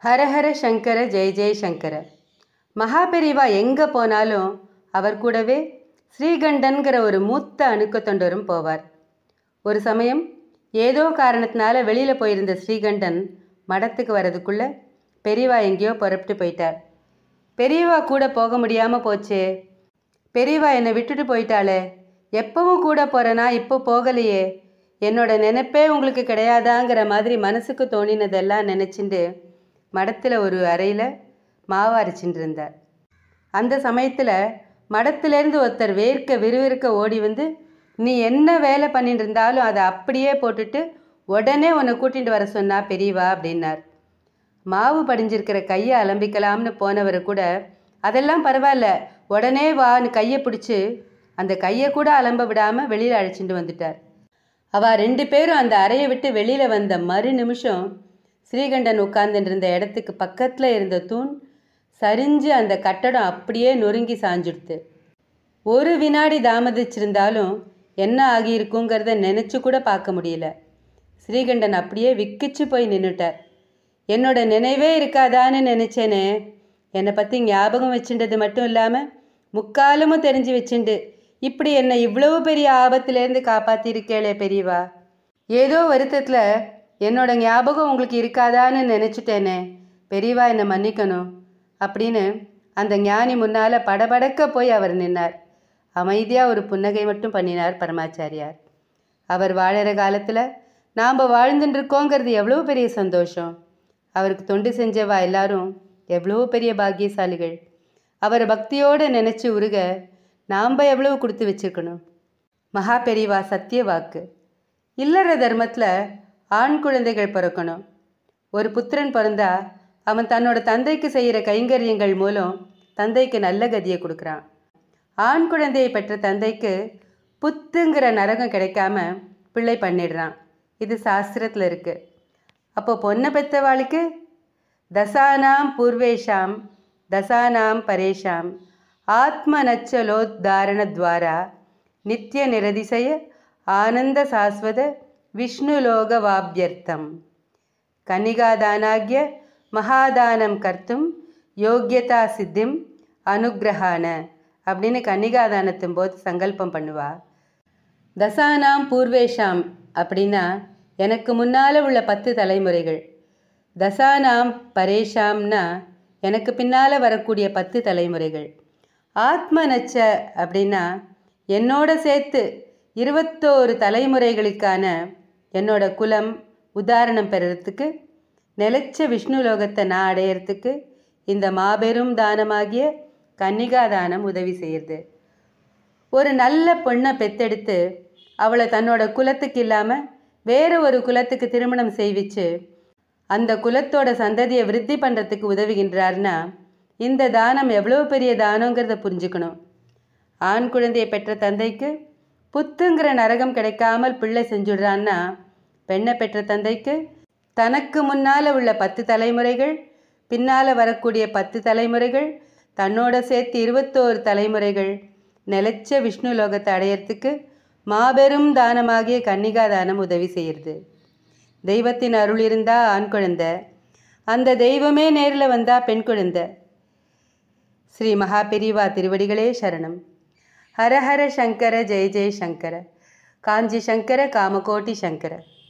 ஹரஹர சங்கர ஜெய ஜெய சங்கர. மகாபெரிவா எங்கே போனாலும் அவர் கூடவே ஸ்ரீகண்டன்கிற ஒரு மூத்த அணுக்க தொண்டரும் போவார். ஒரு சமயம் ஏதோ காரணத்தினால வெளியில் போயிருந்த ஸ்ரீகண்டன் மடத்துக்கு வர்றதுக்குள்ளே பெரியவா எங்கேயோ புறப்பட்டு போயிட்டார். பெரியவா கூட போக முடியாமல் போச்சே, பெரியவா என்னை விட்டுட்டு போயிட்டாளே, எப்பவும் கூட போகிறேனா இப்போ போகலையே, என்னோட நினைப்பே உங்களுக்கு கிடையாதாங்கிற மாதிரி மனசுக்கு தோணினதெல்லாம் நினச்சிண்டு மடத்தில் ஒரு அறையில் மாவு அரைச்சிட்டு இருந்தார். அந்த சமயத்தில் மடத்திலேருந்து ஒருத்தர் விறுவிறுக்க ஓடி வந்து, நீ என்ன வேலை பண்ணிட்டு இருந்தாலும் அதை அப்படியே போட்டுட்டு உடனே உன்னை கூட்டிகிட்டு வர சொன்னா பெரியவா அப்படின்னார். மாவு படிஞ்சிருக்கிற கையை அலம்பிக்கலாம்னு போனவர் கூட, அதெல்லாம் பரவாயில்ல, உடனே வான்னு கையை பிடிச்சி அந்த கையை கூட அலம்ப விடாமல் வெளியில் அழைச்சிட்டு வந்துட்டார். அவள் 2 பேரும் அந்த அறையை விட்டு வெளியில் வந்த மறு நிமிஷம் ஸ்ரீகண்டன் உட்கார்ந்துட்டு இருந்த இடத்துக்கு பக்கத்தில் இருந்த தூண் சரிஞ்சு அந்த கட்டடம் அப்படியே நொறுங்கி சாஞ்சுடுத்து. ஒரு வினாடி தாமதிச்சிருந்தாலும் என்ன ஆகியிருக்குங்கிறத நினச்சி கூட பார்க்க முடியல. ஸ்ரீகண்டன் அப்படியே விக்கிச்சு போய் நின்றுட்டார். என்னோட நினைவே இருக்காதான்னு நினச்சேனே, என்னை பற்றி ஞாபகம் வச்சுட்டது மட்டும் இல்லாமல் முக்காலமும் தெரிஞ்சு வச்சுண்டு இப்படி என்னை இவ்வளவு பெரிய ஆபத்திலேருந்து காப்பாற்றிருக்கேளே பெரியவா, ஏதோ வருத்தத்தில் என்னோட ஞாபகம் உங்களுக்கு இருக்காதான்னு நினச்சிட்டேனே பெரியவா, என்னை மன்னிக்கணும் அப்படின்னு அந்த ஞானி முன்னால் படபடக்க போய் அவர் நின்னார். அமைதியாக ஒரு புன்னகை மட்டும் பண்ணினார் பரமாச்சாரியார். அவர் வாழற காலத்தில் நாம் வாழ்ந்துட்டுருக்கோங்கிறது எவ்வளோ பெரிய சந்தோஷம். அவருக்கு தொண்டு செஞ்சவா எல்லாரும் எவ்வளோ பெரிய பாக்கியசாலிகள். அவரை பக்தியோடு நினச்சி உருக நாம் எவ்வளவு கொடுத்து வச்சுருக்கணும். மகா பெரியவா சத்திய வாக்கு. இல்லற தர்மத்தில் ஆண் குழந்தைகள் பிறக்கணும். ஒரு புத்திரன் பிறந்தா அவன் தன்னோட தந்தைக்கு செய்கிற கைங்கரியங்கள் மூலம் தந்தைக்கு நல்ல கதியை கொடுக்குறான். ஆண் குழந்தையை பெற்ற தந்தைக்கு புத்துங்கிற நரகம் கிடைக்காம பிள்ளை பண்ணிடுறான். இது சாஸ்திரத்தில் இருக்குது. அப்போ பொண்ணை பெற்றவாளுக்கு தசானாம் பூர்வேஷாம் தசானாம் பரேஷாம் ஆத்மநச்சலோத்தாரணத்வாரா நித்திய நிரதிசய ஆனந்த சாஸ்வத விஷ்ணுலோகவாப்யர்த்தம் கன்னிகாதானாக்ய மகாதானம் கர்த்தும் யோக்கியதா சித்திம் அனுகிரகான அப்படின்னு கன்னிகாதானத்தின் போது சங்கல்பம் பண்ணுவா. தசானாம் பூர்வேஷாம் அப்படின்னா எனக்கு முன்னால் உள்ள 10 தலைமுறைகள், தசானாம் பரேஷாம்னா எனக்கு பின்னால் வரக்கூடிய 10 தலைமுறைகள், ஆத்மநச்ச அப்படின்னா என்னோட சேர்த்து 21 தலைமுறைகளுக்கான என்னோட குலம் உதாரணம் பெறறதுக்கு, நிலைச்ச விஷ்ணு லோகத்தை நான் அடையிறதுக்கு இந்த மாபெரும் தானமாகிய கன்னிகாதானம் உதவி செய்யுது. ஒரு நல்ல பொண்ணை பெத்தெடுத்து அவளை தன்னோட குலத்துக்கு இல்லாமல் வேறு ஒரு குலத்துக்கு திருமணம் செய்விச்சு அந்த குலத்தோட சந்ததியை விருத்தி பண்ணுறதுக்கு உதவுகின்றார்னா இந்த தானம் எவ்வளோ பெரிய தானங்கிறத புரிஞ்சுக்கணும். ஆண் குழந்தையை பெற்ற தந்தைக்கு புத்துங்கிற நரகம் கிடைக்காமல் பிள்ளை செஞ்சுடுறான்னா, பெண்ணை பெற்ற தந்தைக்கு தனக்கு முன்னால் உள்ள 10 தலைமுறைகள், பின்னால் வரக்கூடிய 10 தலைமுறைகள், தன்னோட சேர்த்து 21 தலைமுறைகள் நிலைச்ச விஷ்ணு லோகத்தை அடையிறதுக்கு மாபெரும் தானமாகிய கன்னிகாதானம் உதவி செய்கிறது. தெய்வத்தின் அருள் இருந்தால் ஆண் குழந்தை, அந்த தெய்வமே நேரில் வந்தால் பெண் குழந்தை. ஸ்ரீ மகா பெரியவா திருவடிகளே சரணம். ஹரஹர சங்கர ஜெய ஜெய சங்கர. காஞ்சி சங்கர காமகோட்டி சங்கர.